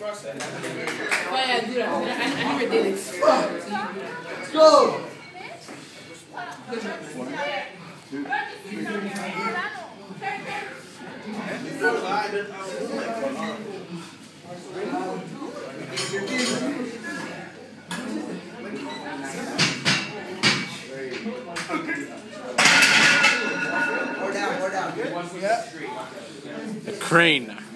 Why I do that? I never did it. Let's go! Crane.